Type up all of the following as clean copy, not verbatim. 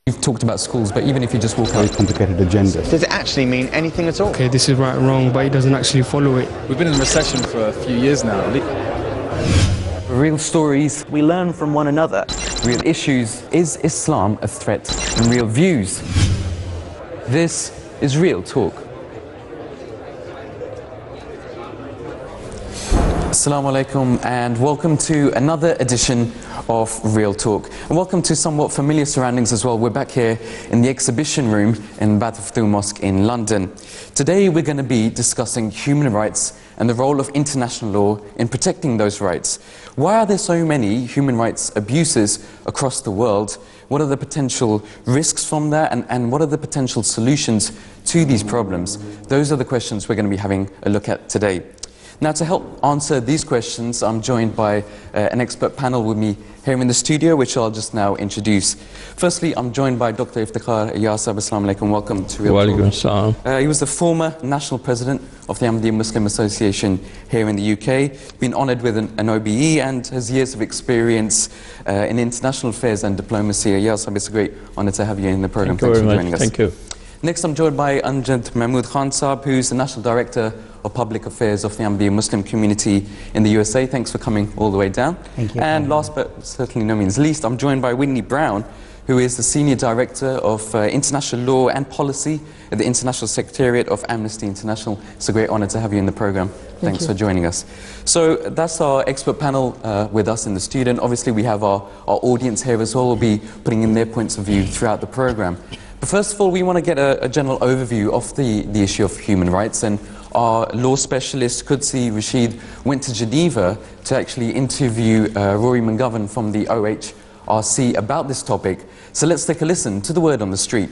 You've talked about schools, but even if you just walk out... Very complicated agenda. Does it actually mean anything at all? Okay, this is right and wrong, but he doesn't actually follow it. We've been in recession for a few years now. Real stories. We learn from one another. Real issues. Is Islam a threat? And real views. This is Real Talk. Assalamu alaikum and welcome to another edition of Real Talk. And welcome to somewhat familiar surroundings as well. We're back here in the exhibition room in Bath Mosque in London. Today we're going to be discussing human rights and the role of international law in protecting those rights. Why are there so many human rights abuses across the world? What are the potential risks from that, and what are the potential solutions to these problems? Those are the questions we're going to be having a look at today. Now, to help answer these questions, I'm joined by an expert panel with me here in the studio, which I'll just now introduce. Firstly, I'm joined by Dr. Iftikhar Yasab. Assalamu alaikum. Welcome to Real Talk. He was the former national president of the Ahmadiyya Muslim Association here in the UK, been honoured with an OBE and has years of experience in international affairs and diplomacy. Yasab, it's a great honour to have you in the programme. Thanks for joining us. Thank you. Next, I'm joined by Amjad Mahmood Khan Saab, who's the National Director of Public Affairs of the Ahmadiyya Muslim community in the USA. Thanks for coming all the way down. Thank you. And last but certainly no means least, I'm joined by Whitney Brown, who is the Senior Director of International Law and Policy at the International Secretariat of Amnesty International. It's a great honour to have you in the programme. Thanks for joining us. So that's our expert panel with us in the studio. And obviously we have our audience here as well. We'll be putting in their points of view throughout the programme. But first of all, we want to get a general overview of the issue of human rights, and our law specialist, Qudsi Rashid, went to Geneva to actually interview Rory McGovern from the OHRC about this topic. So let's take a listen to the word on the street.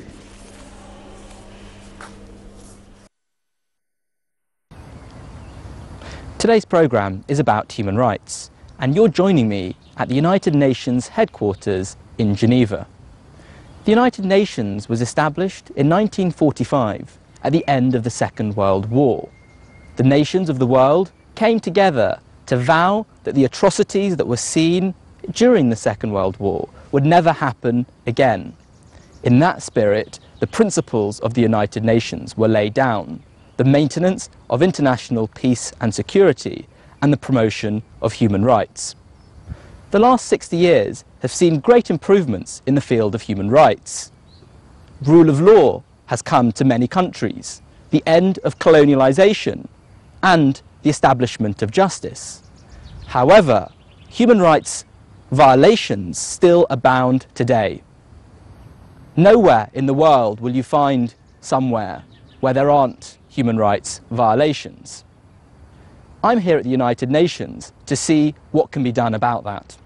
Today's programme is about human rights, and you're joining me at the United Nations headquarters in Geneva. The United Nations was established in 1945 at the end of the Second World War. The nations of the world came together to vow that the atrocities that were seen during the Second World War would never happen again. In that spirit, the principles of the United Nations were laid down: the maintenance of international peace and security and the promotion of human rights. The last 60 years have seen great improvements in the field of human rights. Rule of law has come to many countries, the end of colonialization, and the establishment of justice. However, human rights violations still abound today. Nowhere in the world will you find somewhere where there aren't human rights violations. I'm here at the United Nations to see what can be done about that.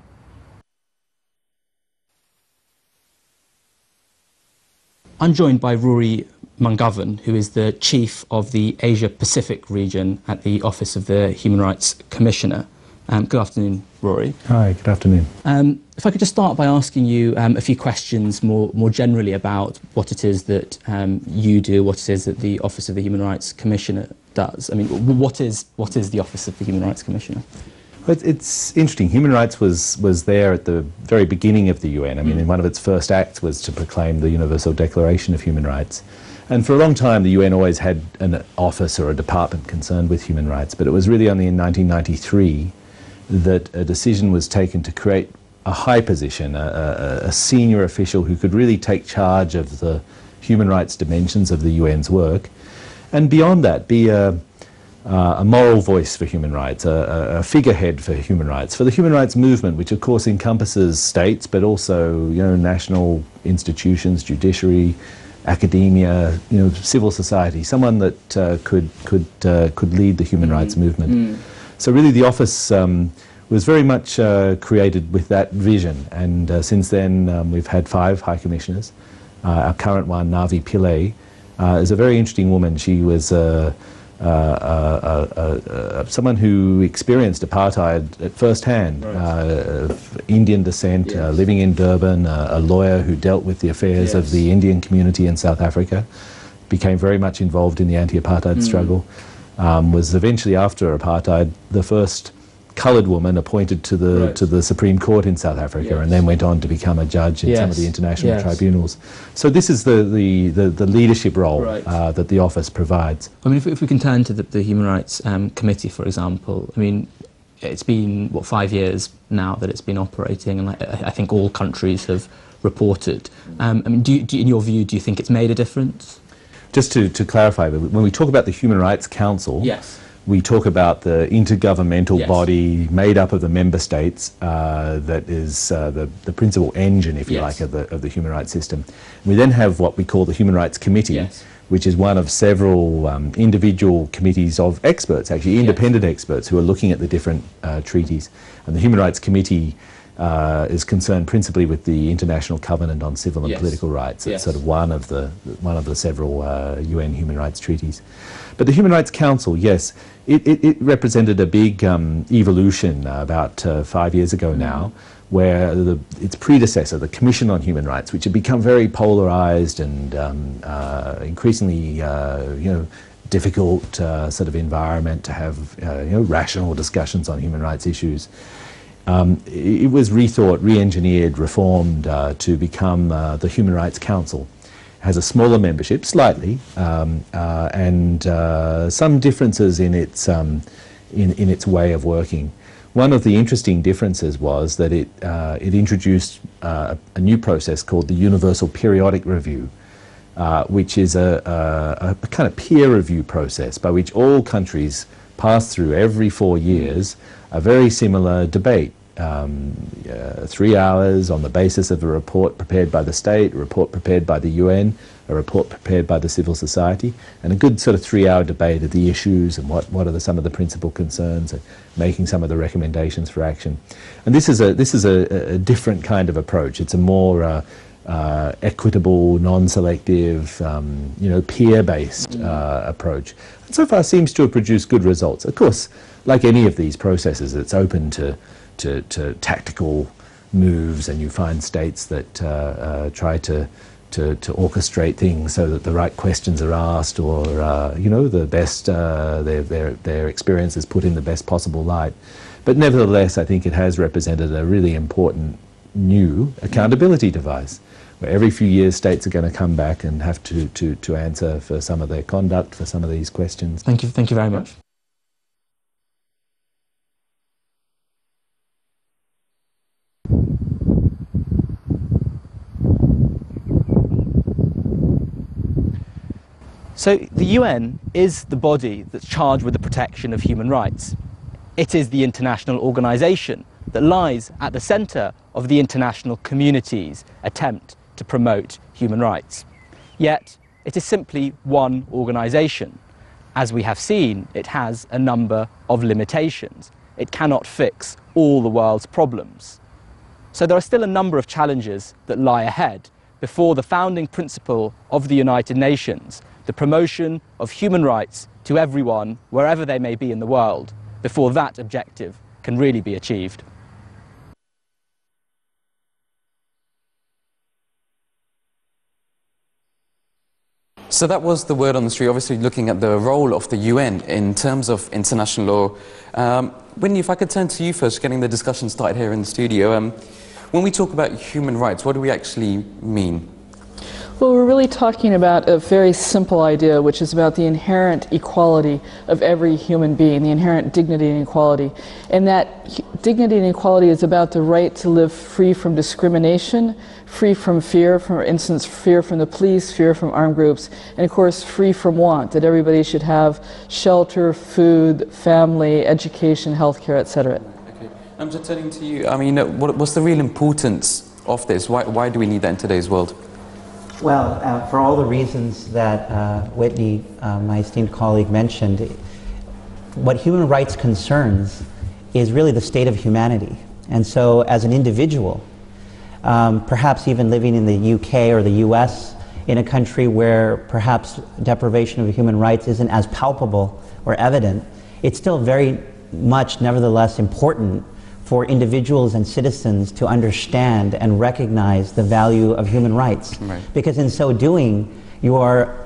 I'm joined by Rory McGovern, who is the Chief of the Asia-Pacific region at the Office of the Human Rights Commissioner. Good afternoon, Rory. Hi, good afternoon. If I could just start by asking you a few questions more generally about what it is that you do, what it is that the Office of the Human Rights Commissioner does. I mean, what is the Office of the Human Rights Commissioner? It's interesting. Human rights was there at the very beginning of the UN. I mean, one of its first acts was to proclaim the Universal Declaration of Human Rights. And for a long time, the UN always had an office or a department concerned with human rights. But it was really only in 1993 that a decision was taken to create a high position, a senior official who could really take charge of the human rights dimensions of the UN's work. And beyond that, be a moral voice for human rights, a figurehead for human rights, for the human rights movement, which of course encompasses states, but also, national institutions, judiciary, academia, civil society, someone that could lead the human rights movement. So really the office was very much created with that vision, and since then we've had 5 High Commissioners. Our current one, Navi Pillay, is a very interesting woman. She was someone who experienced apartheid at first hand, Indian descent, living in Durban, a lawyer who dealt with the affairs of the Indian community in South Africa, became very much involved in the anti-apartheid struggle, was eventually, after apartheid, the first coloured woman appointed to the Supreme Court in South Africa, and then went on to become a judge in some of the international tribunals. So this is the leadership role that the office provides. I mean, if we can turn to the Human Rights Committee, for example, I mean, it's been, what, 5 years now that it's been operating, and I think all countries have reported. I mean, in your view, do you think it's made a difference? Just to clarify, when we talk about the Human Rights Council, we talk about the intergovernmental body made up of the member states that is the principal engine, if you like, of the human rights system. We then have what we call the Human Rights Committee, which is one of several individual committees of experts, actually independent experts, who are looking at the different treaties. And the Human Rights Committee is concerned principally with the International Covenant on Civil and Political Rights. It's sort of one of the several UN human rights treaties. But the Human Rights Council, yes, it represented a big evolution about 5 years ago now, where its predecessor, the Commission on Human Rights, which had become very polarized and increasingly difficult sort of environment to have rational discussions on human rights issues. It was rethought, re-engineered, reformed to become the Human Rights Council. It has a smaller membership, slightly, and some differences in its way of working. One of the interesting differences was that it introduced a new process called the Universal Periodic Review, which is a kind of peer review process by which all countries pass through every 4 years a very similar debate. 3 hours on the basis of a report prepared by the state, a report prepared by the UN, a report prepared by the civil society, and a good sort of 3-hour debate of the issues and what are some of the principal concerns, and making some of the recommendations for action. And this is a different kind of approach. It's a more equitable, non-selective, peer-based approach. And so far seems to have produced good results. Of course, like any of these processes, it's open to tactical moves, and you find states that try to orchestrate things so that the right questions are asked, or the best their experience is put in the best possible light. But nevertheless, I think it has represented a really important new accountability device, where every few years states are going to come back and have to answer for some of their conduct, for some of these questions. Thank you very much. So the UN is the body that's charged with the protection of human rights. It is the international organisation that lies at the centre of the international community's attempt to promote human rights. Yet it is simply one organisation. As we have seen, it has a number of limitations. It cannot fix all the world's problems. So there are still a number of challenges that lie ahead before the founding principle of the United Nations, the promotion of human rights to everyone, wherever they may be in the world, before that objective can really be achieved. So that was the word on the street, obviously looking at the role of the UN in terms of international law. Whitney, if I could turn to you first, getting the discussion started here in the studio. When we talk about human rights, what do we actually mean? Well, we're really talking about a very simple idea, which is about the inherent equality of every human being, the inherent dignity and equality. And that dignity and equality is about the right to live free from discrimination, free from fear, for instance, fear from the police, fear from armed groups, and of course, free from want, that everybody should have shelter, food, family, education, healthcare, etc. Okay. I'm just turning to you. I mean, what's the real importance of this? Why do we need that in today's world? Well, for all the reasons that Whitney, my esteemed colleague, mentioned, what human rights concerns is really the state of humanity. And so as an individual, perhaps even living in the UK or the US, in a country where perhaps deprivation of human rights isn't as palpable or evident, it's still very much nevertheless important for individuals and citizens to understand and recognize the value of human rights. Right. Because in so doing, you are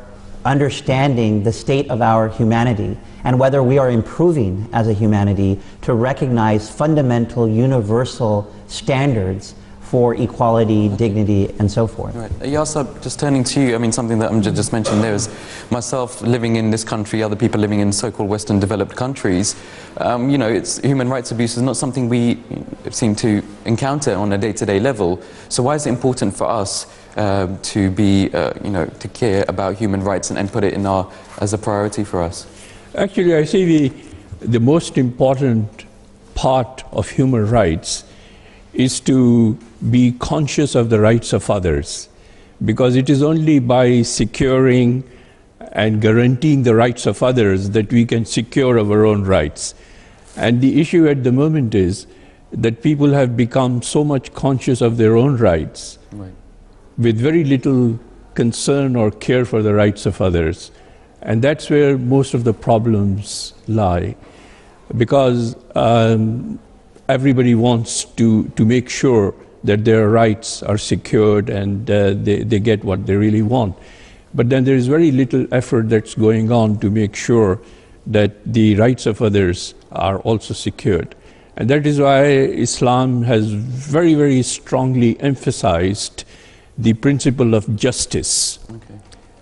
understanding the state of our humanity and whether we are improving as a humanity to recognize fundamental universal standards for equality, dignity, and so forth. Right. Yasa, just turning to you, I mean, something that Amjad just mentioned there is myself living in this country, other people living in so-called Western developed countries. You know, human rights abuse is not something we seem to encounter on a day-to-day level. So why is it important for us to be, you know, to care about human rights and put it in as a priority for us? Actually, I see the most important part of human rights is to be conscious of the rights of others, because it is only by securing and guaranteeing the rights of others that we can secure our own rights. And the issue at the moment is that people have become so much conscious of their own rights, right, with very little concern or care for the rights of others. And that's where most of the problems lie, because everybody wants to make sure that their rights are secured and they get what they really want. But then there is very little effort that's going on to make sure that the rights of others are also secured. And that is why Islam has very, very strongly emphasized the principle of justice. Okay.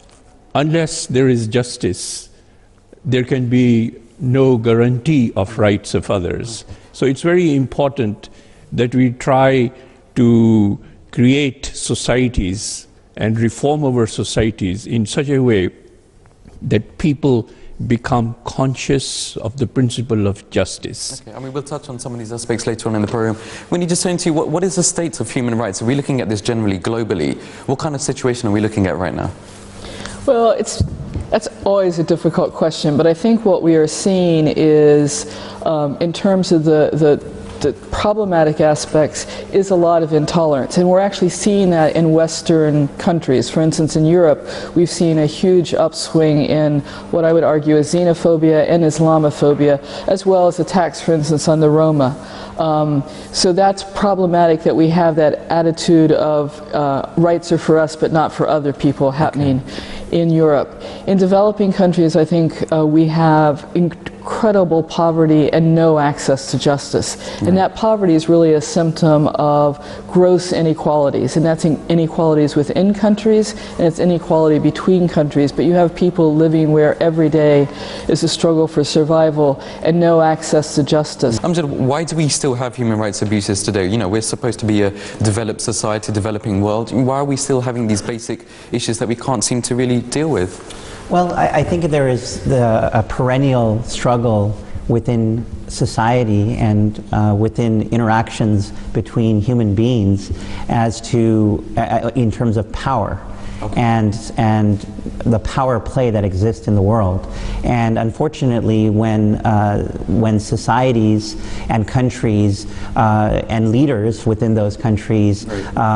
Unless there is justice, there can be no guarantee of rights of others. Okay. So it's very important that we try to create societies and reform our societies in such a way that people become conscious of the principle of justice. Okay, I mean, we'll touch on some of these aspects later on in the program. When you just turn to what is the state of human rights? Are we looking at this generally globally? What kind of situation are we looking at right now? Well, that's always a difficult question, but I think what we are seeing is, in terms of the problematic aspects, is a lot of intolerance. And we're actually seeing that in Western countries. For instance, in Europe, we've seen a huge upswing in what I would argue is xenophobia and Islamophobia, as well as attacks, for instance, on the Roma. So that's problematic, that we have that attitude of rights are for us but not for other people happening in Europe. In developing countries, I think we have incredible poverty and no access to justice. And that poverty is really a symptom of gross inequalities. And that's inequalities within countries, and it's inequality between countries. But you have people living where every day is a struggle for survival and no access to justice. Amjad, why do we still have human rights abuses today? You know, we're supposed to be a developed society, developing world. Why are we still having these basic issues that we can't seem to really deal with? Well, I think there is a perennial struggle within society and within interactions between human beings as to, in terms of power. Okay. And the power play that exists in the world. And unfortunately, when societies and countries and leaders within those countries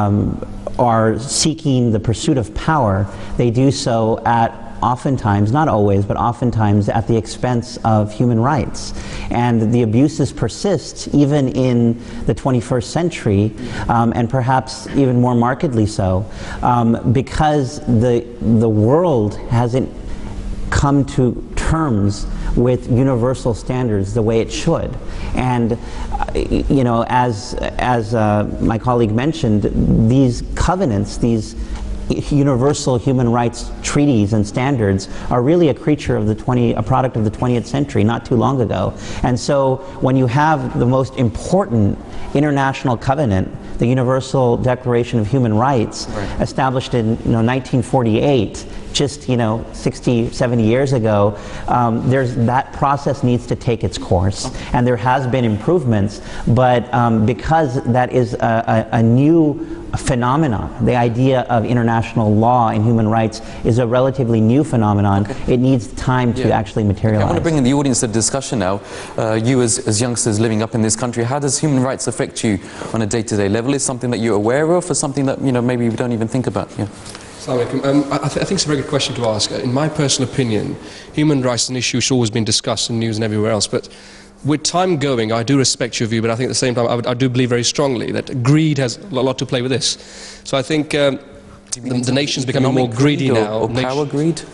are seeking the pursuit of power, they do so at oftentimes, not always, but oftentimes at the expense of human rights. And the abuses persist even in the 21st century, and perhaps even more markedly so, because the world hasn't come to terms with universal standards the way it should. And you know, as my colleague mentioned, these covenants, these universal human rights treaties and standards are really a creature of a product of the 20th century, not too long ago. And so when you have the most important international covenant, the Universal Declaration of Human Rights, established in 1948, just 60, 70 years ago, that process needs to take its course. And there has been improvements, but because that is a new phenomenon, the idea of international law and human rights is a relatively new phenomenon. It needs time to actually materialize. I want to bring in the audience to discussion now. You as youngsters living up in this country, how does human rights affect you on a day-to-day level? Is something that you're aware of, or something that maybe we don't even think about? I think it's a very good question to ask. In my personal opinion, human rights is an issue which has always been discussed in news and everywhere else, but with time going, I do respect your view, but I think at the same time I do believe very strongly that greed has a lot to play with this. So I think the nation's becoming more greedy now. Or power greed?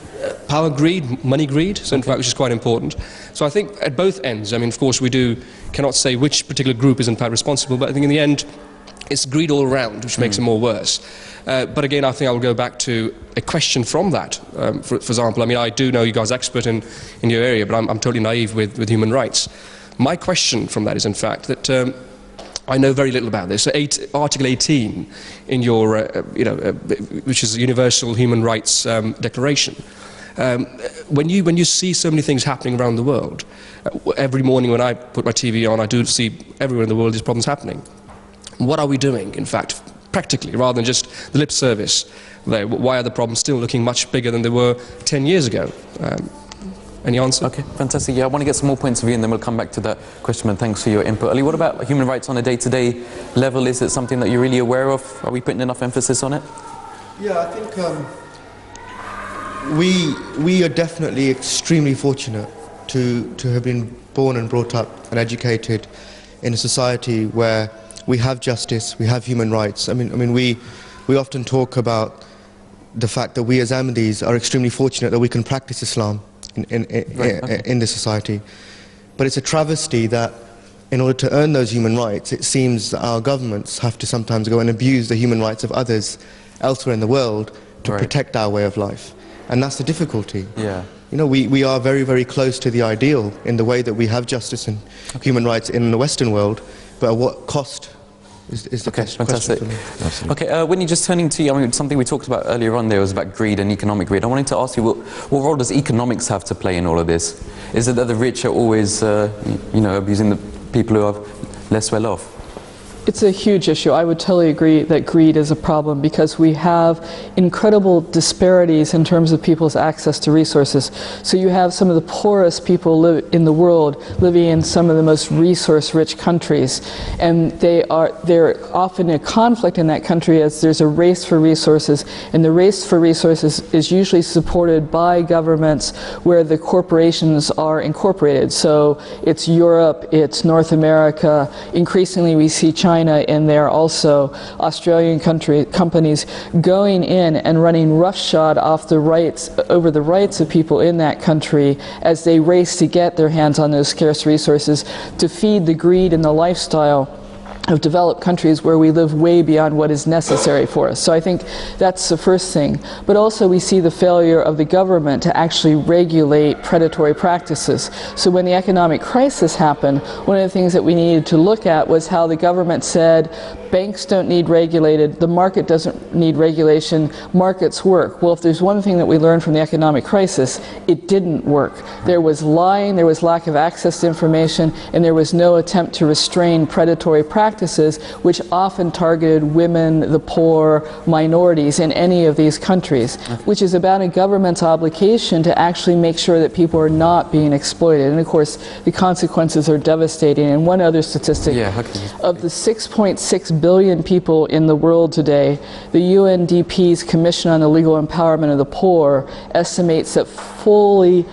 power greed, money greed, so in fact, which is quite important. So I think at both ends, I mean, of course, cannot say which particular group is in fact responsible, but I think in the end, it's greed all around, which makes it more worse. But again, I think I will go back to a question from that. For example, I mean, I do know you guys are expert in your area, but I'm totally naive with human rights. My question from that is, in fact, that I know very little about this. So Article 18 in your, which is the Universal Human Rights Declaration. When you see so many things happening around the world, every morning when I put my TV on, I do see everywhere in the world these problems happening. What are we doing, in fact, practically, rather than just the lip service there? Why are the problems still looking much bigger than they were 10 years ago? Any answer? Okay, fantastic. Yeah, I want to get some more points of view and then we'll come back to that question, and thanks for your input. Ali, what about human rights on a day-to-day level? Is it something that you're really aware of? Are we putting enough emphasis on it? Yeah, I think we are definitely extremely fortunate to have been born and brought up and educated in a society where we have justice, we have human rights. I mean, we often talk about the fact that we as Ahmadis are extremely fortunate that we can practice Islam in this society. But it's a travesty that in order to earn those human rights, it seems that our governments have to sometimes go and abuse the human rights of others elsewhere in the world to protect our way of life. And that's the difficulty. Yeah. You know, we are very, very close to the ideal in the way that we have justice and human rights in the Western world, but at what cost is the question for me. Okay, Whitney, just turning to you, I mean, something we talked about earlier on there was about greed and economic greed. I wanted to ask you, what role does economics have to play in all of this? Is it that the rich are always, abusing the people who are less well off? It's a huge issue. I would totally agree that greed is a problem because we have incredible disparities in terms of people's access to resources. So you have some of the poorest people in the world living in some of the most resource-rich countries, and they're often in a conflict in that country as there's a race for resources, and the race for resources is usually supported by governments where the corporations are incorporated. So it's Europe, it's North America. Increasingly we see China in there also, Australian companies going in and running roughshod over the rights of people in that country as they race to get their hands on those scarce resources to feed the greed and the lifestyle of developed countries where we live way beyond what is necessary for us. So I think that's the first thing. But also we see the failure of the government to actually regulate predatory practices. So when the economic crisis happened, one of the things that we needed to look at was how the government said, banks don't need regulated, the market doesn't need regulation, markets work. Well, if there's one thing that we learned from the economic crisis, it didn't work. There was lying, there was lack of access to information, and there was no attempt to restrain predatory practices, which often targeted women, the poor, minorities in any of these countries, which is about a government's obligation to actually make sure that people are not being exploited. And of course, the consequences are devastating. And one other statistic, of the 6.6 billion people in the world today, the UNDP's Commission on the Legal Empowerment of the Poor estimates that fully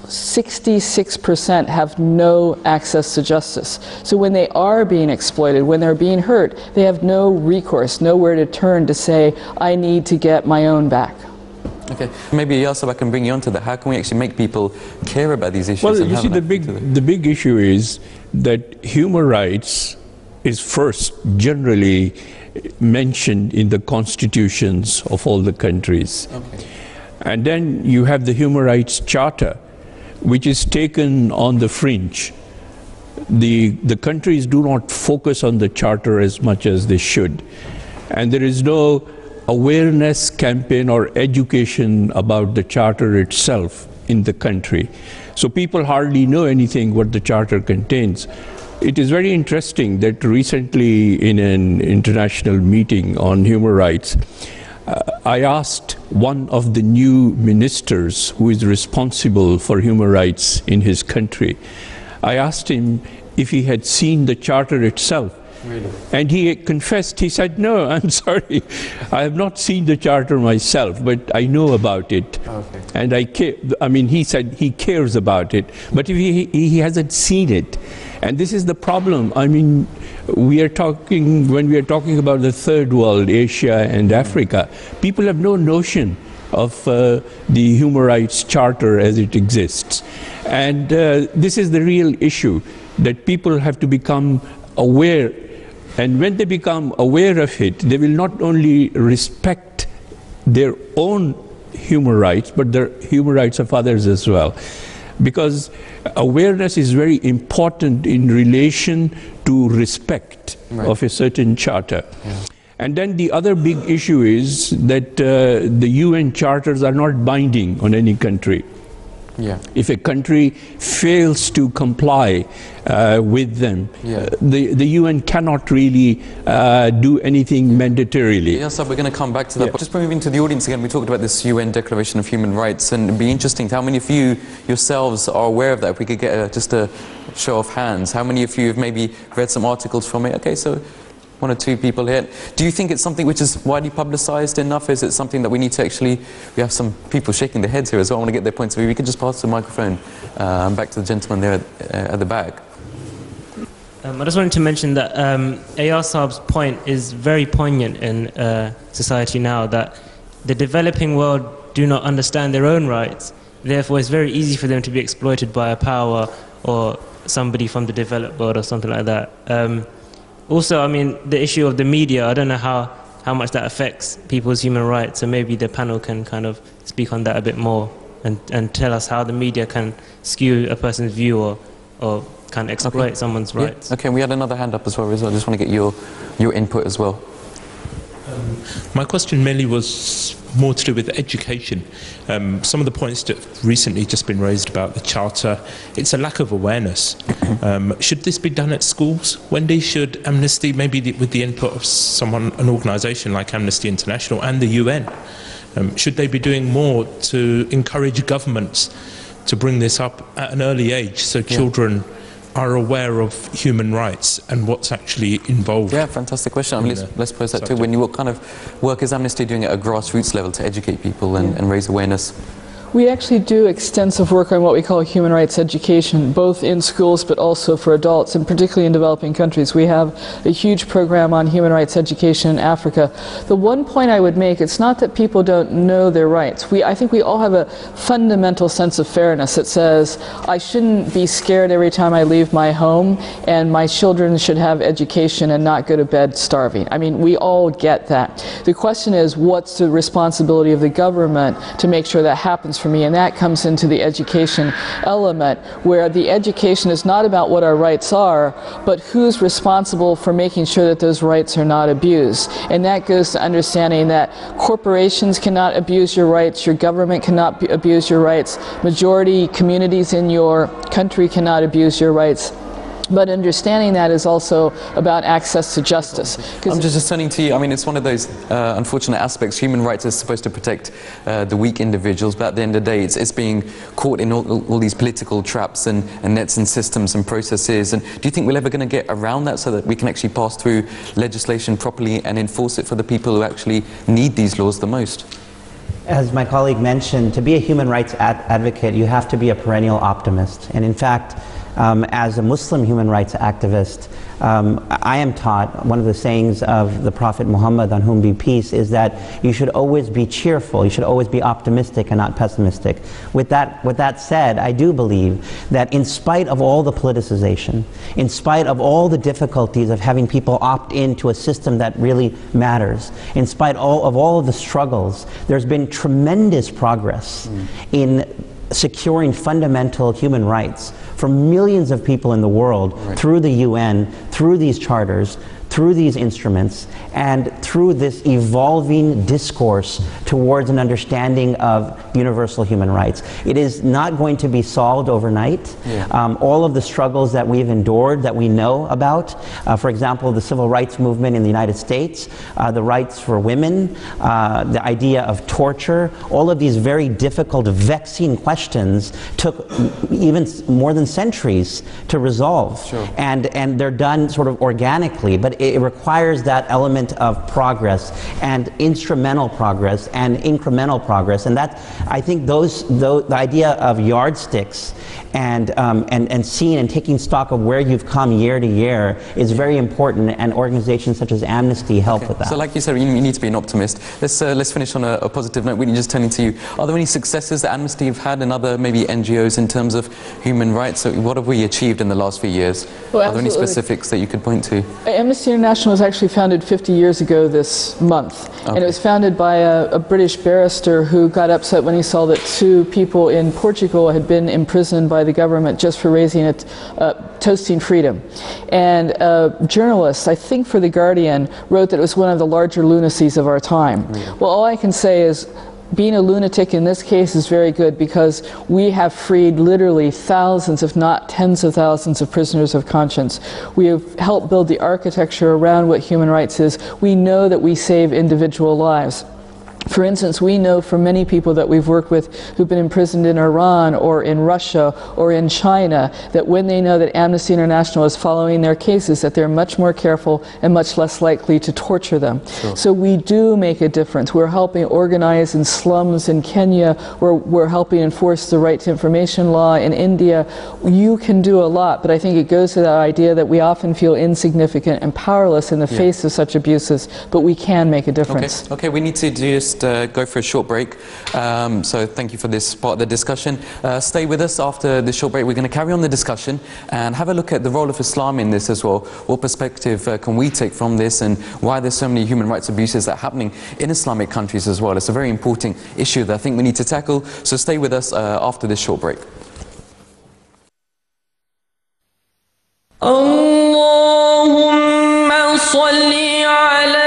66% have no access to justice. So when they are being exploited, when they're being hurt, they have no recourse, nowhere to turn to say, I need to get my own back. Okay, maybe Yasser, I can bring you onto that. How can we actually make people care about these issues? Well, you see, the big issue is that human rights is first generally mentioned in the constitutions of all the countries. Okay. And then you have the Human Rights Charter, which is taken on the fringe. The countries do not focus on the charter as much as they should. And there is no awareness campaign or education about the charter itself in the country. So people hardly know anything what the charter contains. It is very interesting that recently in an international meeting on human rights, I asked one of the new ministers who is responsible for human rights in his country, I asked him if he had seen the charter itself. Really? And he confessed, he said, no, I'm sorry, I have not seen the charter myself, but I know about it. Okay. And I mean, he said he cares about it, but if he hasn't seen it. And this is the problem. I mean, when we are talking about the third world, Asia and Africa, people have no notion of the Human Rights Charter as it exists. And this is the real issue, that people have to become aware. And when they become aware of it, they will not only respect their own human rights, but the human rights of others as well. Because awareness is very important in relation to respect of a certain charter. Yeah. And then the other big issue is that the UN charters are not binding on any country. Yeah. If a country fails to comply with them, the UN cannot really do anything mandatorily. Yes, so we're going to come back to that. But just moving to the audience again, we talked about this UN Declaration of Human Rights, and it'd be interesting how many of you yourselves are aware of that. If we could get just a show of hands, how many of you have maybe read some articles from it? Okay, so one or two people here. Do you think it's something which is widely publicized enough? Is it something that we need to actually, we have some people shaking their heads here as well. I want to get their points of view. We can just pass the microphone back to the gentleman there at the back. I just wanted to mention that Ayar Saab's point is very poignant in society now, that the developing world do not understand their own rights. Therefore, it's very easy for them to be exploited by a power or somebody from the developed world or something like that. Also, I mean, the issue of the media, I don't know how much that affects people's human rights, so maybe the panel can kind of speak on that a bit more and tell us how the media can skew a person's view or can exploit someone's rights. Okay, we had another hand up as well, Rizal. I just want to get your input as well. My question mainly was more to do with education. Some of the points that have recently just been raised about the Charter, it's a lack of awareness. Should this be done at schools? Wendy, should Amnesty, maybe with the input of someone, an organisation like Amnesty International and the UN, should they be doing more to encourage governments to bring this up at an early age so children are aware of human rights and what's actually involved? Yeah, fantastic question. I mean, let's pose that too. What kind of work is Amnesty doing at a grassroots level to educate people and raise awareness? We actually do extensive work on what we call human rights education, both in schools but also for adults, and particularly in developing countries. We have a huge program on human rights education in Africa. The one point I would make, it's not that people don't know their rights. I think we all have a fundamental sense of fairness that says, I shouldn't be scared every time I leave my home, and my children should have education and not go to bed starving. I mean, we all get that. The question is, what's the responsibility of the government to make sure that happens for me? And that comes into the education element, where the education is not about what our rights are, but who's responsible for making sure that those rights are not abused. And that goes to understanding that corporations cannot abuse your rights, your government cannot abuse your rights, majority communities in your country cannot abuse your rights. But understanding that is also about access to justice. I'm just turning to you. I mean, it's one of those unfortunate aspects. Human rights is supposed to protect the weak individuals, but at the end of the day, it's being caught in all these political traps and nets and systems and processes. And do you think we're ever going to get around that so that we can actually pass through legislation properly and enforce it for the people who actually need these laws the most? As my colleague mentioned, to be a human rights advocate, you have to be a perennial optimist. And in fact, as a Muslim human rights activist, I am taught, one of the sayings of the Prophet Muhammad, on whom be peace, is that you should always be cheerful, you should always be optimistic and not pessimistic. With that said, I do believe that in spite of all the politicization, in spite of all the difficulties of having people opt into a system that really matters, in spite of all of the struggles, there's been tremendous progress in securing fundamental human rights for millions of people in the world through the UN, through these charters, through these instruments, and through this evolving discourse towards an understanding of universal human rights. It is not going to be solved overnight. All of the struggles that we've endured, that we know about, for example, the civil rights movement in the United States, the rights for women, the idea of torture, all of these very difficult, vexing questions took even more than centuries to resolve. And they're done sort of organically, but it requires that element of progress and instrumental progress and incremental progress. And that, I think the idea of yardsticks and seeing and taking stock of where you've come year to year is very important, and organizations such as Amnesty help with that. So like you said, you need to be an optimist. Let's finish on a positive note. Whitney, just turning to you, are there any successes that Amnesty have had and other maybe NGOs in terms of human rights? So what have we achieved in the last few years? Well, are there any specifics that you could point to? Amnesty International was actually founded 50 years ago this month. And it was founded by a British barrister who got upset when he saw that 2 people in Portugal had been imprisoned by the government just for toasting freedom. And a journalist, I think for The Guardian, wrote that it was one of the larger lunacies of our time. Well, all I can say is being a lunatic in this case is very good, because we have freed literally thousands, if not tens of thousands, of prisoners of conscience. We have helped build the architecture around what human rights is. We know that we save individual lives. For instance, we know from many people that we've worked with who've been imprisoned in Iran or in Russia or in China, that when they know that Amnesty International is following their cases, that they're much more careful and much less likely to torture them. Sure. So we do make a difference. We're helping organize in slums in Kenya. We're helping enforce the right to information law in India. You can do a lot, but I think it goes to that idea that we often feel insignificant and powerless in the face of such abuses, but we can make a difference. Okay, we need to just go for a short break. So thank you for this part of the discussion. Stay with us after the short break. We're going to carry on the discussion and have a look at the role of Islam in this as well. What perspective can we take from this, and why there's so many human rights abuses that are happening in Islamic countries as well. It's a very important issue that I think we need to tackle. So stay with us after this short break. Allahumma salli ala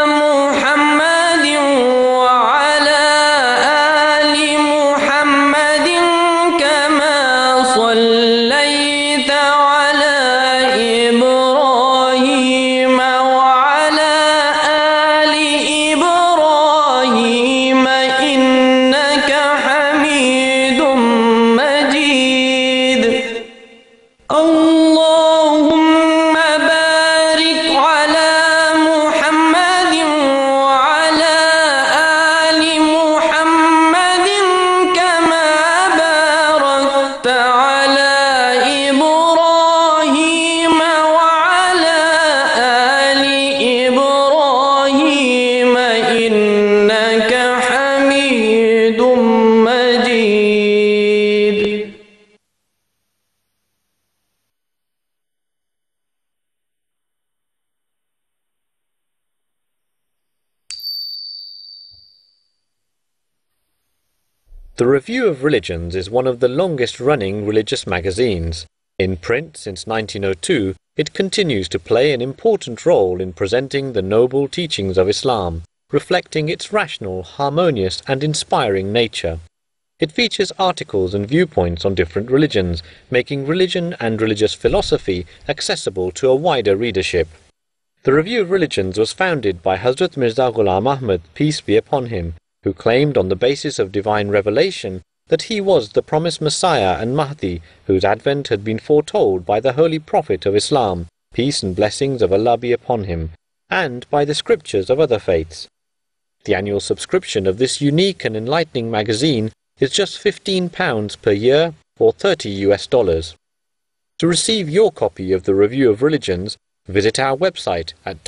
The Review of Religions is one of the longest-running religious magazines. In print since 1902, it continues to play an important role in presenting the noble teachings of Islam, reflecting its rational, harmonious and inspiring nature. It features articles and viewpoints on different religions, making religion and religious philosophy accessible to a wider readership. The Review of Religions was founded by Hazrat Mirza Ghulam Ahmad, peace be upon him, who claimed on the basis of divine revelation that he was the promised Messiah and Mahdi, whose advent had been foretold by the Holy Prophet of Islam, peace and blessings of Allah be upon him, and by the scriptures of other faiths. The annual subscription of this unique and enlightening magazine is just £15 per year, or $30 US. To receive your copy of the Review of Religions, visit our website at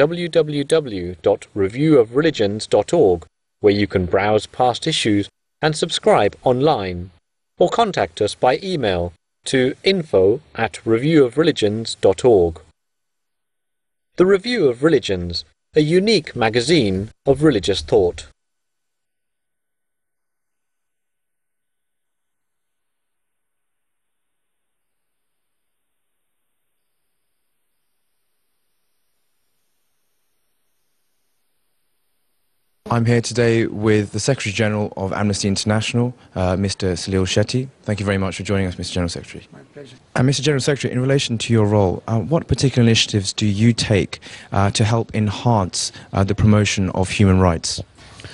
www.reviewofreligions.org, where you can browse past issues and subscribe online, or contact us by email to info@reviewofreligions.org. The Review of Religions, a unique magazine of religious thought. I'm here today with the Secretary General of Amnesty International, Mr. Salil Shetty. Thank you very much for joining us, Mr. General Secretary. My pleasure. And Mr. General Secretary, in relation to your role, what particular initiatives do you take to help enhance the promotion of human rights?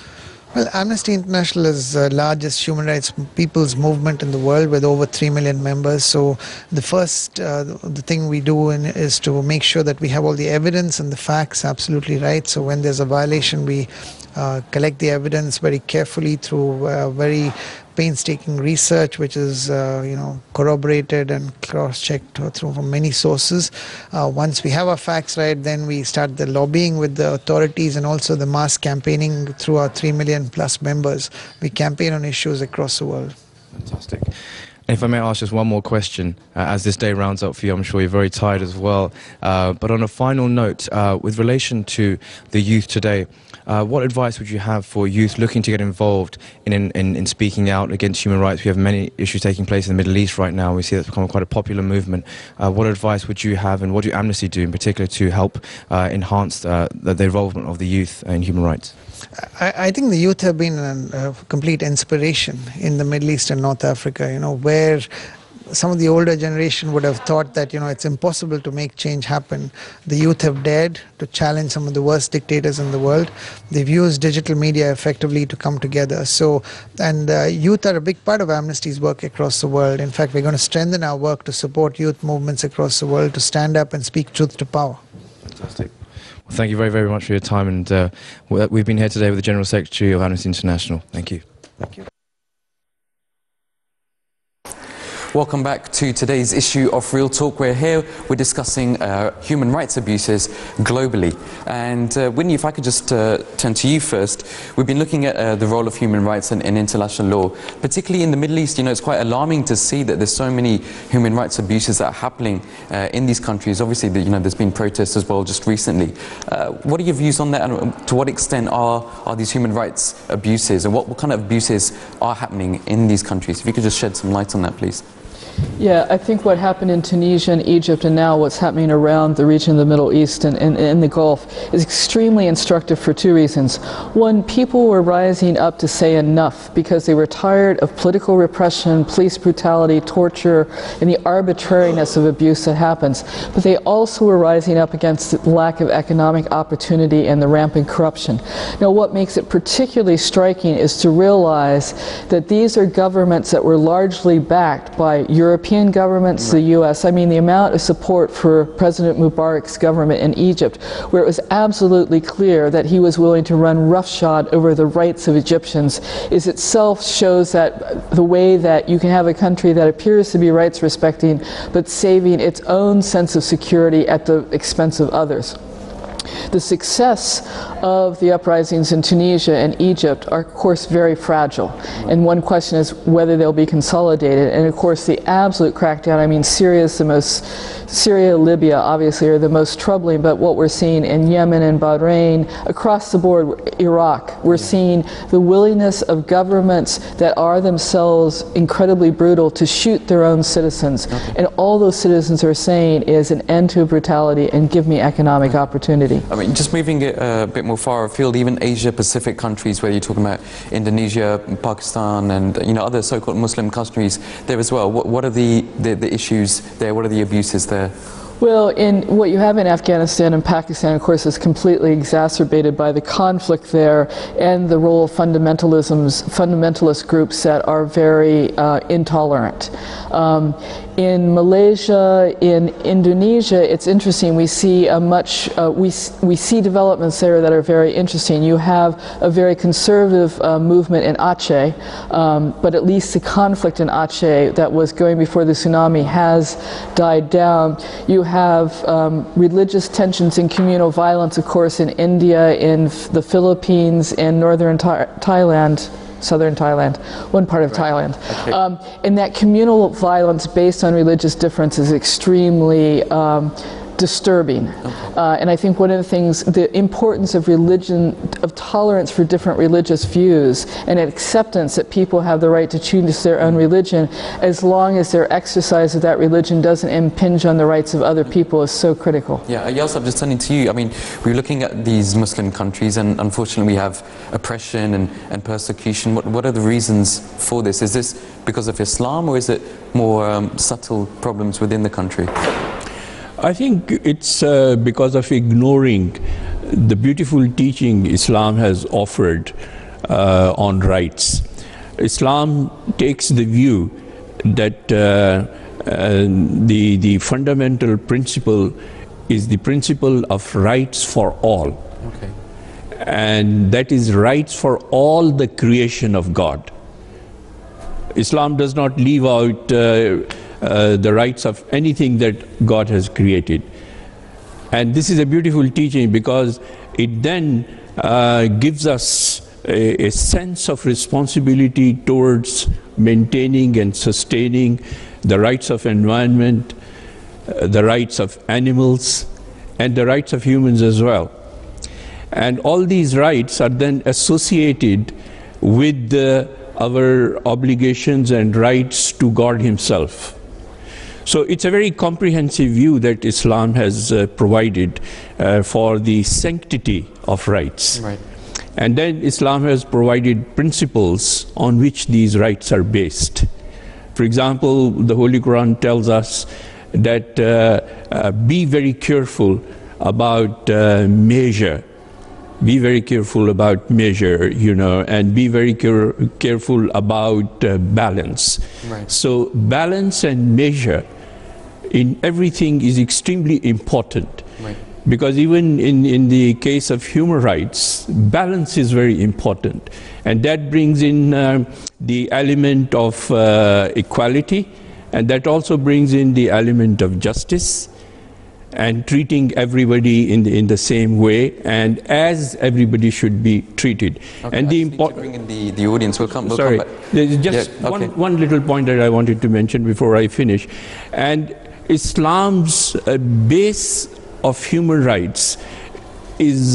Well, Amnesty International is the largest human rights people's movement in the world with over 3 million members. So the first the thing we do is to make sure that we have all the evidence and the facts absolutely right. So when there's a violation, we collect the evidence very carefully through very painstaking research, which is corroborated and cross-checked through from many sources. Once we have our facts right, then we start the lobbying with the authorities and also the mass campaigning through our 3 million plus members. We campaign on issues across the world. Fantastic. And if I may ask just one more question, as this day rounds up for you, I'm sure you're very tired as well. But on a final note, with relation to the youth today, what advice would you have for youth looking to get involved in speaking out against human rights? We have many issues taking place in the Middle East right now. We see that's become quite a popular movement. What advice would you have, and what do Amnesty do in particular to help enhance the involvement of the youth in human rights? I think the youth have been a complete inspiration in the Middle East and North Africa, where some of the older generation would have thought that it's impossible to make change happen. The youth have dared to challenge some of the worst dictators in the world. They've used digital media effectively to come together. And youth are a big part of Amnesty's work across the world. In fact, we're going to strengthen our work to support youth movements across the world to stand up and speak truth to power. Fantastic. Well, thank you very, very much for your time. And we've been here today with the General Secretary of Amnesty International. Thank you. Thank you. Welcome back to today's issue of Real Talk. We're here, we're discussing human rights abuses globally. And Whitney, if I could just turn to you first. We've been looking at the role of human rights in international law, particularly in the Middle East. It's quite alarming to see that there's so many human rights abuses that are happening in these countries. Obviously, there's been protests as well just recently. What are your views on that, and to what extent are these human rights abuses, and what kind of abuses are happening in these countries? If you could just shed some light on that, please. Yeah, I think what happened in Tunisia and Egypt, and now what's happening around the region of the Middle East and in the Gulf, is extremely instructive for two reasons. One, people were rising up to say enough because they were tired of political repression, police brutality, torture, and the arbitrariness of abuse that happens. But they also were rising up against the lack of economic opportunity and the rampant corruption. Now, what makes it particularly striking is to realize that these are governments that were largely backed by European governments, the US. I mean, the amount of support for President Mubarak's government in Egypt, where it was absolutely clear that he was willing to run roughshod over the rights of Egyptians, is itself shows that the way that you can have a country that appears to be rights respecting, but saving its own sense of security at the expense of others. The success of the uprisings in Tunisia and Egypt are, of course, very fragile. And one question is whether they'll be consolidated. And, of course, the absolute crackdown, I mean, Syria, Libya, obviously, are the most troubling. But what we're seeing in Yemen and Bahrain, across the board, Iraq, we're seeing the willingness of governments that are themselves incredibly brutal to shoot their own citizens. And all those citizens are saying is an end to brutality and give me economic opportunity. I mean, just moving it a bit more far afield, even Asia-Pacific countries, where you're talking about Indonesia, Pakistan, and other so-called Muslim countries there as well. What are the issues there? What are the abuses there? Well, in what you have in Afghanistan and Pakistan, of course, is completely exacerbated by the conflict there and the role of fundamentalist groups that are very intolerant. In Malaysia, in Indonesia, it's interesting. We see we see developments there that are very interesting. You have a very conservative movement in Aceh, but at least the conflict in Aceh that was going before the tsunami has died down. You have religious tensions and communal violence, of course, in India, in the Philippines, in northern Thailand. Southern Thailand, one part of Thailand. Okay. And that communal violence based on religious difference is extremely disturbing. Okay. And I think one of the things, the importance of religion, of tolerance for different religious views, and acceptance that people have the right to choose their own religion, as long as their exercise of that religion doesn't impinge on the rights of other people, is so critical. Yeah, Yasab, just turning to you. I mean, we're looking at these Muslim countries, and unfortunately we have oppression and persecution. What are the reasons for this? Is this because of Islam, or is it more subtle problems within the country? I think it's because of ignoring the beautiful teaching Islam has offered on rights. Islam takes the view that the fundamental principle is the principle of rights for all. Okay. And that is rights for all the creation of God. Islam does not leave out the rights of anything that God has created. And this is a beautiful teaching because it then gives us a sense of responsibility towards maintaining and sustaining the rights of environment, the rights of animals, and the rights of humans as well. And all these rights are then associated with our obligations and rights to God Himself. So it's a very comprehensive view that Islam has provided for the sanctity of rights. Right. And then Islam has provided principles on which these rights are based. For example, the Holy Quran tells us that be very careful about measure. Be very careful about measure, you know, and be very careful about balance. Right. So balance and measure in everything is extremely important. Right. Because even in the case of human rights, balance is very important. And that brings in the element of equality, and that also brings in the element of justice, and treating everybody in the same way, and as everybody should be treated. Okay, and the bring in the audience. We'll come back. There's just one little point that I wanted to mention before I finish. And Islam's base of human rights is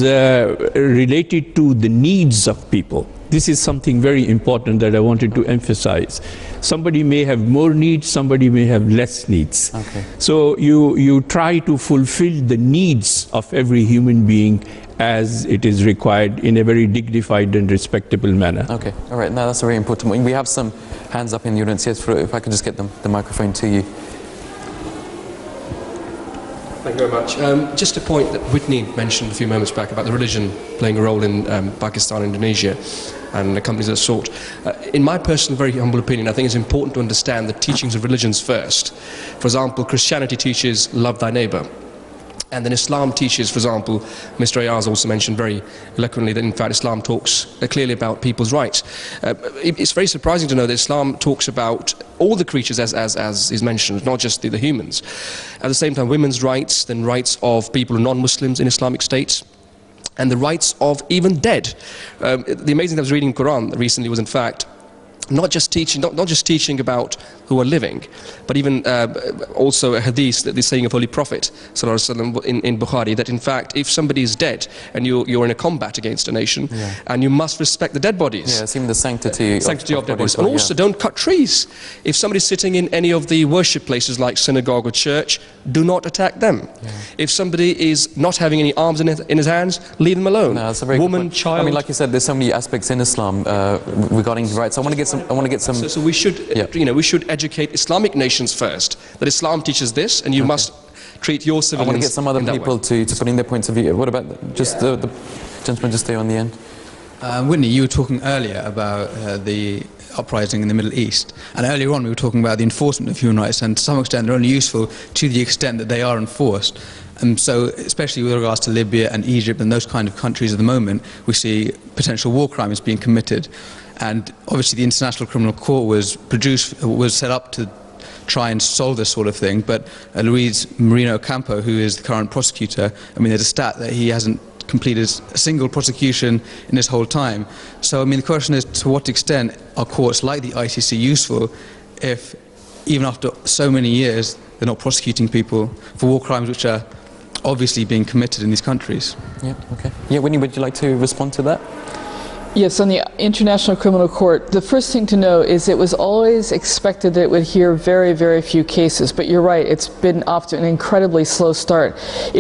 related to the needs of people. This is something very important that I wanted to emphasize. Somebody may have more needs, somebody may have less needs. Okay. So you try to fulfill the needs of every human being as it is required in a very dignified and respectable manner. Okay, all right, now that's a very important point. We have some hands up in the audience. Yes, if I could just get the microphone to you. Thank you very much. Just a point that Whitney mentioned a few moments back about the religion playing a role in Pakistan, Indonesia, and the companies that sort. In my personal, very humble opinion, I think it's important to understand the teachings of religions first. For example, Christianity teaches love thy neighbor. And then Islam teaches, for example, Mr. Ayaz also mentioned very eloquently that in fact Islam talks clearly about people's rights. It's very surprising to know that Islam talks about all the creatures as is mentioned, not just the humans. At the same time, women's rights, then rights of people who are non-Muslims in Islamic states, and the rights of even dead. The amazing thing I was reading in Quran recently was in fact not just teaching about who are living, but even also a hadith, the saying of Holy Prophet in Bukhari, that in fact if somebody is dead and you're in a combat against a nation, and you must respect the dead bodies. Yeah, it's even the sanctity of dead bodies. And also don't cut trees. If somebody's sitting in any of the worship places like synagogue or church, do not attack them. Yeah. If somebody is not having any arms in his hands, leave them alone. No, that's a very woman, child. I mean, like you said, there's so many aspects in Islam regarding rights. I want to get some. So we should, we should educate Islamic nations first. That Islam teaches this, and you must treat your civilians. I want to get some other people to put in their points of view. What about just the gentleman just there on the end? Whitney, you were talking earlier about the uprising in the Middle East, and earlier on we were talking about the enforcement of human rights, and to some extent they're only useful to the extent that they are enforced. And so, especially with regards to Libya and Egypt and those kind of countries at the moment, we see potential war crimes being committed. And obviously the International Criminal Court was set up to try and solve this sort of thing, but Luis Moreno Ocampo, who is the current prosecutor, I mean, there's a stat that he hasn't completed a single prosecution in his whole time. So, I mean, the question is, to what extent are courts like the ICC useful if, even after so many years, they're not prosecuting people for war crimes which are obviously being committed in these countries? Yeah, okay. Yeah, Whitney, would you like to respond to that? Yes, on the International Criminal Court, the first thing to know is it was always expected that it would hear very, very few cases. But you're right, it's been off to an incredibly slow start.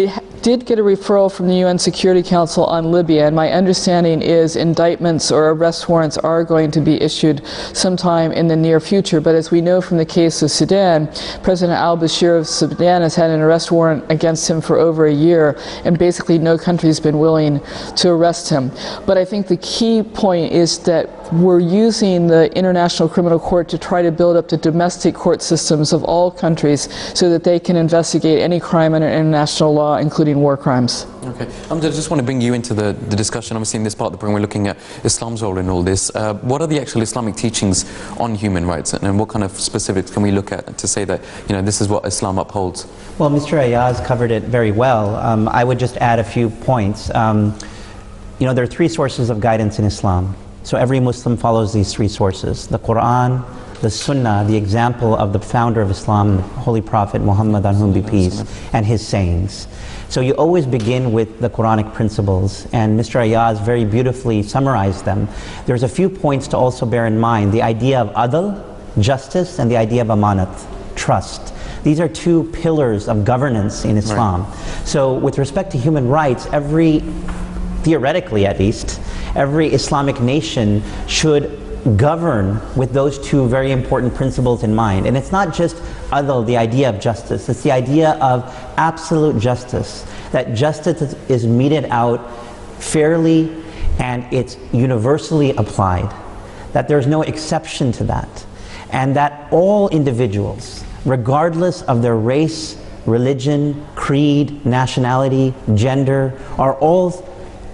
did get a referral from the UN Security Council on Libya, and my understanding is indictments or arrest warrants are going to be issued sometime in the near future. But as we know from the case of Sudan, President al-Bashir of Sudan has had an arrest warrant against him for over a year, and basically no country has been willing to arrest him. But I think the key point is that we're using the International Criminal Court to try to build up the domestic court systems of all countries so that they can investigate any crime under international law, including war crimes. Okay. I just want to bring you into the discussion. Obviously, in this part of the program, we're looking at Islam's role in all this. What are the actual Islamic teachings on human rights, and what kind of specifics can we look at to say that, you know, this is what Islam upholds? Well, Mr. Ayaz covered it very well. I would just add a few points. You know, there are three sources of guidance in Islam. So every Muslim follows these three sources: the Quran, the Sunnah, the example of the founder of Islam, Holy Prophet Muhammad, on whom be peace, and his sayings. So you always begin with the Quranic principles, and Mr. Ayaz very beautifully summarized them. There's a few points to also bear in mind: the idea of adl, justice, and the idea of amanat, trust. These are two pillars of governance in Islam. Right. So with respect to human rights, theoretically at least, every Islamic nation should govern with those two very important principles in mind. And it's not just adl, the idea of justice, it's the idea of absolute justice, that justice is meted out fairly and it's universally applied, that there's no exception to that, and that all individuals, regardless of their race, religion, creed, nationality, gender, are all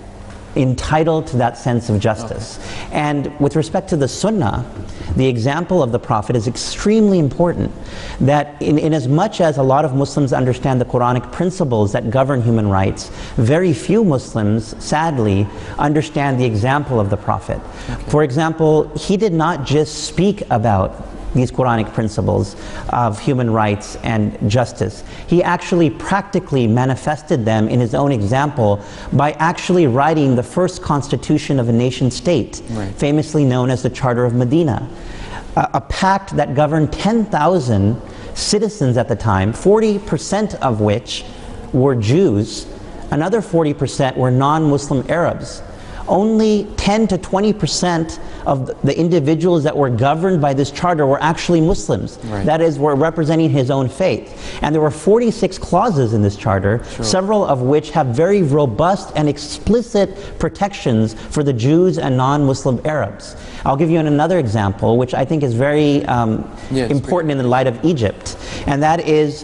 entitled to that sense of justice. Okay. And with respect to the Sunnah, the example of the Prophet is extremely important. That in as much as a lot of Muslims understand the Quranic principles that govern human rights, very few Muslims, sadly, understand the example of the Prophet. Okay. For example, he did not just speak about these Quranic principles of human rights and justice. He actually practically manifested them in his own example by actually writing the first constitution of a nation state, right, famously known as the Charter of Medina, a pact that governed 10,000 citizens at the time, 40% of which were Jews, another 40% were non-Muslim Arabs. Only 10 to 20% of the individuals that were governed by this charter were actually Muslims. Right. That is, were representing his own faith. And there were 46 clauses in this charter, sure, several of which have very robust and explicit protections for the Jews and non-Muslim Arabs. I'll give you another example, which I think is very important in the light of Egypt. And that is,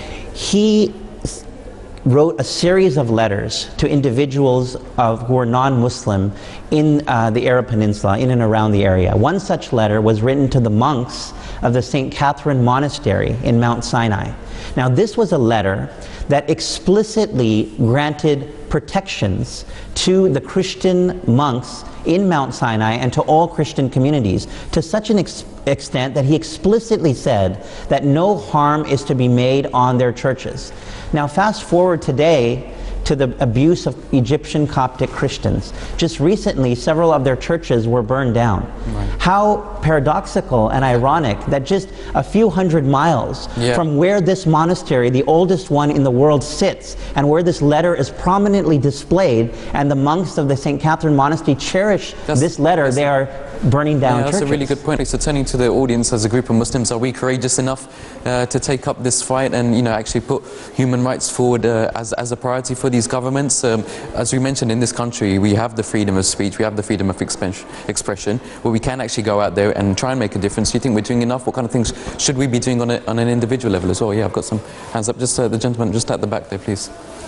he wrote a series of letters to individuals who were non-Muslim in the Arab Peninsula, in and around the area. One such letter was written to the monks of the St. Catherine Monastery in Mount Sinai. Now, this was a letter that explicitly granted protections to the Christian monks in Mount Sinai and to all Christian communities, to such an extent that he explicitly said that no harm is to be made on their churches. Now, fast forward today to the abuse of Egyptian Coptic Christians. Just recently, several of their churches were burned down. Right. How paradoxical and ironic that just a few hundred miles from where this monastery, the oldest one in the world, sits, and where this letter is prominently displayed, and the monks of the St. Catherine Monastery cherish this letter, they are burning down churches. That's a really good point. So turning to the audience, as a group of Muslims, are we courageous enough to take up this fight and, you know, actually put human rights forward as a priority for these governments? As we mentioned, in this country, we have the freedom of speech, we have the freedom of expression, where we can actually go out there and try and make a difference. Do you think we're doing enough? What kind of things should we be doing on an individual level as well? Yeah, I've got some hands up. Just the gentleman just at the back there, please.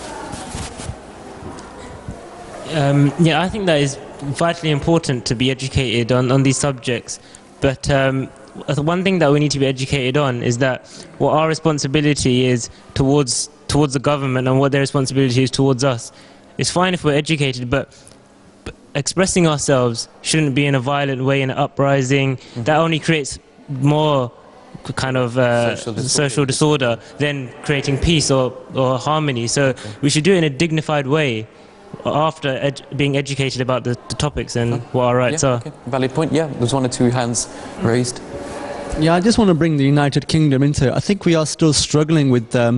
Yeah, I think that is vitally important to be educated on these subjects. But one thing that we need to be educated on is that what our responsibility is towards the government and what their responsibility is towards us. It's fine if we're educated, but expressing ourselves shouldn't be in a violent way, in an uprising. Mm-hmm. That only creates more kind of social disorder than creating peace or harmony. So we should do it in a dignified way after being educated about the topics and what our rights are. Okay. Valid point. Yeah, there's one or two hands raised. Yeah, I just want to bring the United Kingdom into it. I think we are still struggling with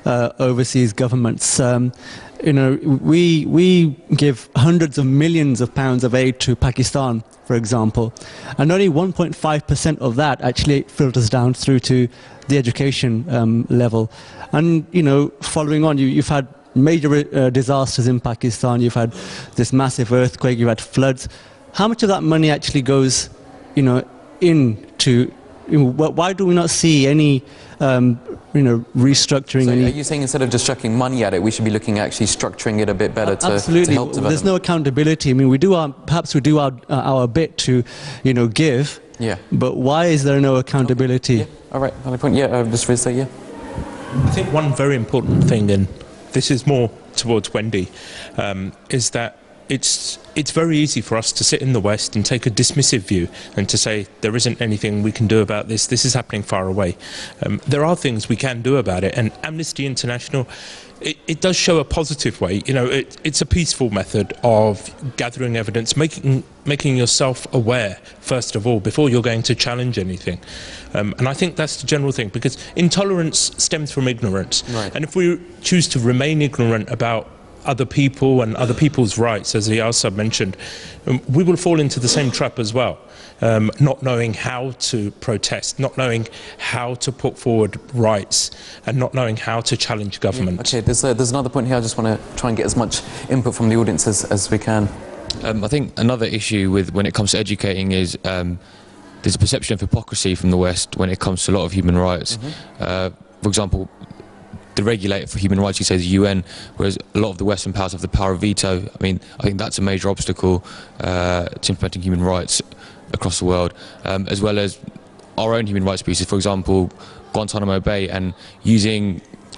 overseas governments. You know, we give hundreds of millions of pounds of aid to Pakistan, for example, and only 1.5% of that actually filters down through to the education level. And, you know, following on, you've had major disasters in Pakistan, you've had this massive earthquake, you've had floods. How much of that money actually goes, you know, into, you know, why do we not see any, you know, restructuring? So are you saying instead of just chucking money at it, we should be looking at actually structuring it a bit better to help development? There's no accountability. I mean, we do perhaps we do our bit to, you know, give. Yeah. But why is there no accountability? Okay. Yeah. All right. Another point. Yeah. Just to say, yeah. I think one very important thing, and this is more towards Wendy, is that it's very easy for us to sit in the West and take a dismissive view and to say there isn't anything we can do about this, this is happening far away. There are things we can do about it, and Amnesty International, it does show a positive way. You know, it's a peaceful method of gathering evidence, making yourself aware, first of all, before you're going to challenge anything. And I think that's the general thing, because intolerance stems from ignorance. Right. And if we choose to remain ignorant about other people and other people's rights, as Iyasab mentioned, we will fall into the same trap as well. Not knowing how to protest, not knowing how to put forward rights, and not knowing how to challenge government. Okay, there's another point here. I just want to try and get as much input from the audience as we can. I think another issue with when it comes to educating is there's a perception of hypocrisy from the West when it comes to a lot of human rights. For example, the regulator for human rights, he says the UN, whereas a lot of the Western powers have the power of veto. I mean, I think that's a major obstacle to implementing human rights across the world, as well as our own human rights abuses. For example, Guantanamo Bay, and using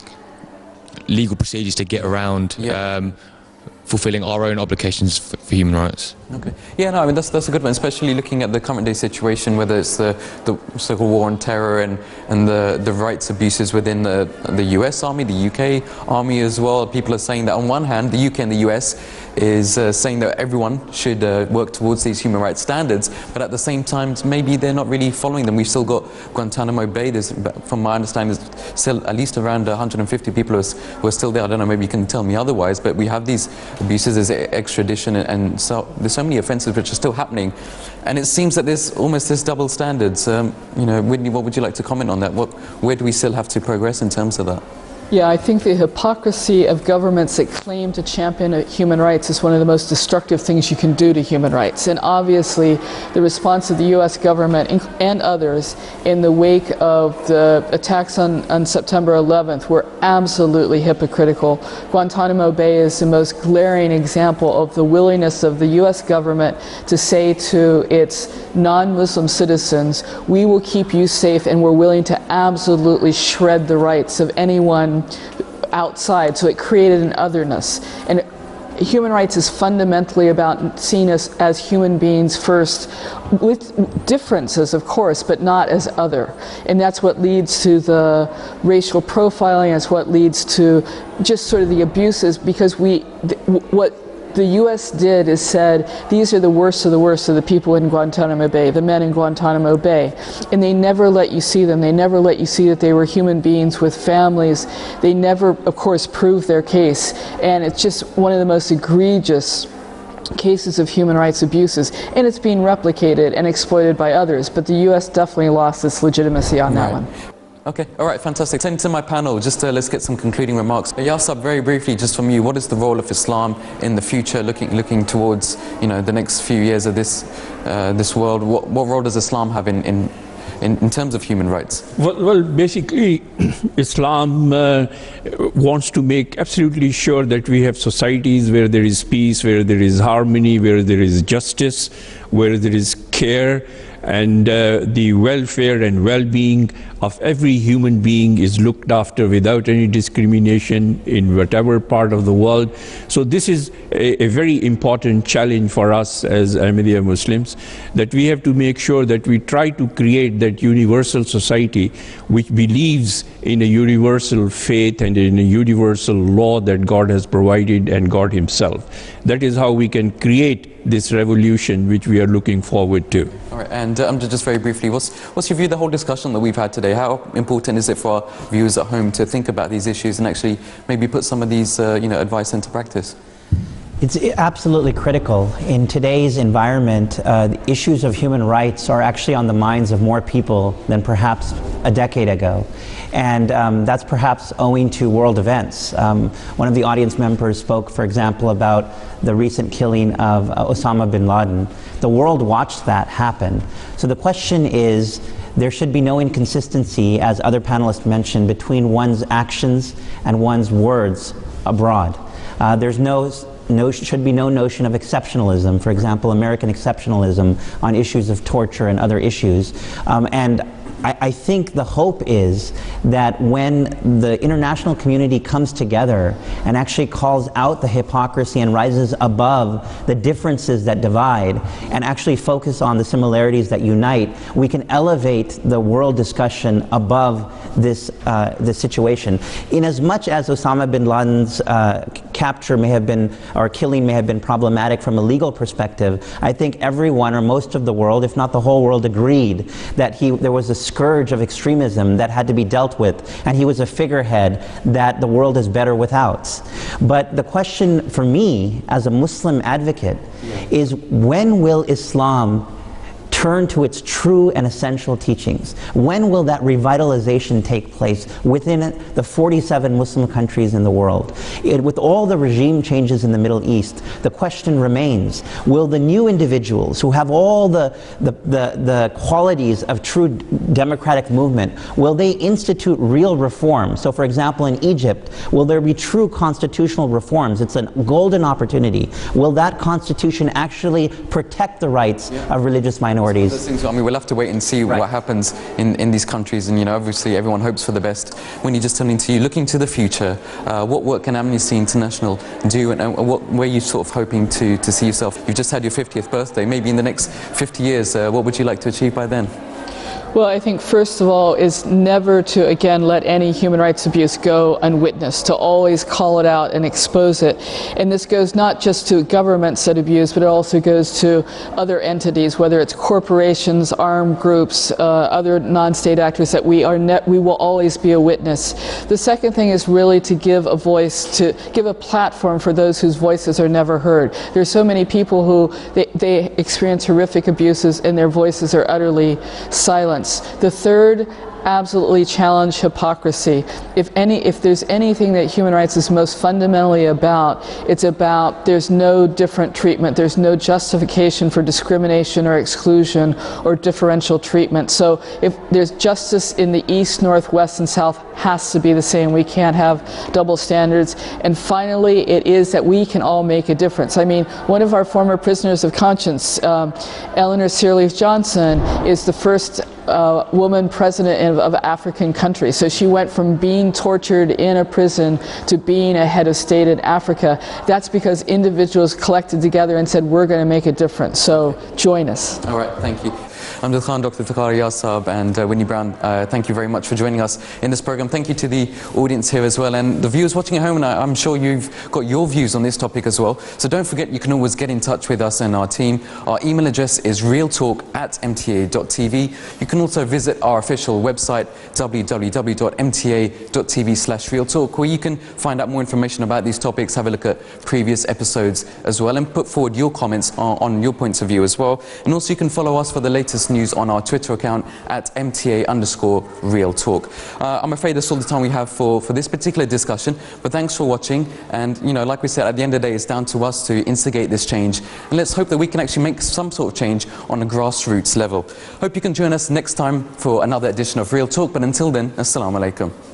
legal procedures to get around fulfilling our own obligations for human rights. Okay. Yeah, no, I mean, that's a good one, especially looking at the current day situation, whether it's the so-called war on terror and the rights abuses within the US Army, the UK Army as well. People are saying that on one hand, the UK and the US is saying that everyone should work towards these human rights standards, but at the same time, maybe they're not really following them. We've still got Guantanamo Bay. There's, from my understanding, there's still at least around 150 people who are still there. I don't know, maybe you can tell me otherwise, but we have these abuses, there's extradition, and so there's so many offences which are still happening, and it seems that there's almost this double standards. You know, Whitney, what would you like to comment on that? Where do we still have to progress in terms of that? Yeah, I think the hypocrisy of governments that claim to champion human rights is one of the most destructive things you can do to human rights. And obviously, the response of the U.S. government and others in the wake of the attacks on September 11th were absolutely hypocritical. Guantanamo Bay is the most glaring example of the willingness of the U.S. government to say to its non-Muslim citizens, we will keep you safe, and we're willing to absolutely shred the rights of anyone outside. So it created an otherness. And human rights is fundamentally about seeing us as human beings first, with differences, of course, but not as other. And that's what leads to the racial profiling, that's what leads to just sort of the abuses, because what the U.S. did is said, these are the worst of the people in Guantanamo Bay, the men in Guantanamo Bay. And they never let you see them. They never let you see that they were human beings with families. They never, of course, proved their case. And it's just one of the most egregious cases of human rights abuses. And it's being replicated and exploited by others. But the U.S. definitely lost its legitimacy on that one. Okay, all right, fantastic. Turning to my panel, just let's get some concluding remarks. Iyasab, very briefly, just from you, what is the role of Islam in the future, looking towards, you know, the next few years of this world? What role does Islam have in terms of human rights? Well, basically, Islam wants to make absolutely sure that we have societies where there is peace, where there is harmony, where there is justice, where there is care, and the welfare and well-being of every human being is looked after without any discrimination in whatever part of the world. So this is a very important challenge for us as Ahmadiyya Muslims, that we have to make sure that we try to create that universal society which believes in a universal faith and in a universal law that God has provided and God Himself. That is how we can create this revolution which we are looking forward to. All right, and just very briefly, what's your view of the whole discussion that we've had today? How important is it for our viewers at home to think about these issues and actually maybe put some of these advice into practice? It's absolutely critical. In today's environment, the issues of human rights are actually on the minds of more people than perhaps a decade ago. And that's perhaps owing to world events. One of the audience members spoke, for example, about the recent killing of Osama bin Laden. The world watched that happen. So the question is, there should be no inconsistency, as other panelists mentioned, between one's actions and one's words abroad. Should be no notion of exceptionalism, for example, American exceptionalism on issues of torture and other issues. And I think the hope is that when the international community comes together and actually calls out the hypocrisy and rises above the differences that divide and actually focus on the similarities that unite, we can elevate the world discussion above this situation. In as much as Osama bin Laden's capture may have been, or killing may have been problematic from a legal perspective, I think everyone or most of the world, if not the whole world, agreed that there was a scourge of extremism that had to be dealt with, and he was a figurehead that the world is better without. But the question for me as a Muslim advocate is, when will Islam turn to its true and essential teachings? When will that revitalization take place within the 47 Muslim countries in the world? With all the regime changes in the Middle East, the question remains, will the new individuals who have all the qualities of true democratic movement, will they institute real reforms? So for example, in Egypt, will there be true constitutional reforms? It's a golden opportunity. Will that constitution actually protect the rights of religious minorities? I mean, we'll have to wait and see what happens in these countries, and obviously everyone hopes for the best. When you're just turning to you, looking to the future, what work can Amnesty International do, and where are you sort of hoping to see yourself? You've just had your 50th birthday, maybe in the next 50 years, what would you like to achieve by then? Well, I think first of all is never to, again, let any human rights abuse go unwitnessed, to always call it out and expose it. And this goes not just to governments that abuse, but it also goes to other entities, whether it's corporations, armed groups, other non-state actors, that we will always be a witness. The second thing is really to give a voice, to give a platform for those whose voices are never heard. There's so many people who they experience horrific abuses and their voices are utterly silenced. The third, absolutely challenge hypocrisy. If there's anything that human rights is most fundamentally about, it's about there's no different treatment, there's no justification for discrimination or exclusion or differential treatment. So if there's justice in the East, North, West, and South, has to be the same. We can't have double standards. And finally, it is that we can all make a difference. I mean, one of our former prisoners of conscience, Eleanor Sirleaf Johnson, is the first woman president of African countries. So she went from being tortured in a prison to being a head of state in Africa. That's because individuals collected together and said, we're going to make a difference. So join us. All right, thank you. Amjad Khan, Dr. Fakhar Yasab and Winnie Brown, thank you very much for joining us in this program. Thank you to the audience here as well, and the viewers watching at home, and I'm sure you've got your views on this topic as well. So don't forget, you can always get in touch with us and our team. Our email address is realtalk@mta.tv. You can also visit our official website, www.mta.tv/realtalk, where you can find out more information about these topics, have a look at previous episodes as well, and put forward your comments on your points of view as well. And also you can follow us for the latest news on our Twitter account @MTA_RealTalk. I'm afraid that's all the time we have for this particular discussion, but thanks for watching. And like we said, at the end of the day, it's down to us to instigate this change, and let's hope that we can actually make some sort of change on a grassroots level. Hope you can join us next time for another edition of Real Talk, but until then, Assalamu Alaikum.